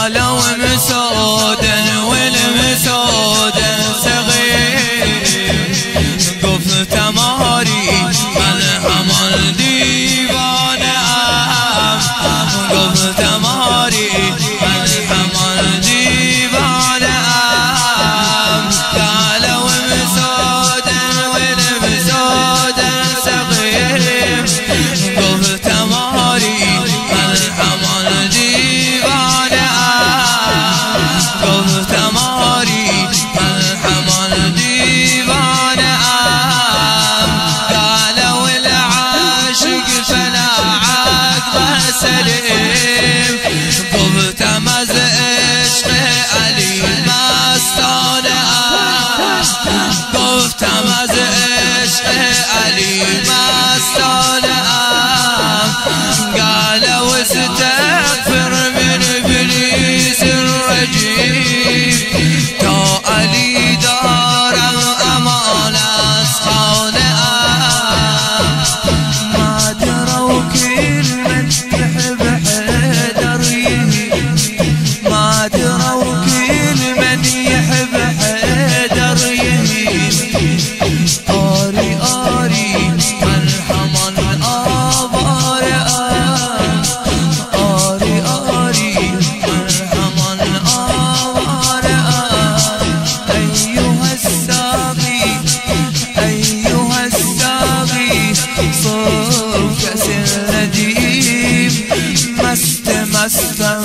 قالوا مسود والمسود صغير قف تماري من همان ديوانه قف تماري من همان ديوانه قالوا مسود والمسود صغير قف تماري من همان ديوانه قف تماري من همان ديوانه قالوا العاشق فلا عقبه سليم قفت مز عشق علي مستانه قفت مز عشق علي مستانه قالوا استغفر من ابليس الرجيم تو علي دارم امانه خانه ما دروا كل من يحب حيدر يهي ما دروا كل من يحب حيدر يهي آري آري من همان آوار آري آري من همان آوار أيها الساقي أيها الساقي صوب كأس النديم مست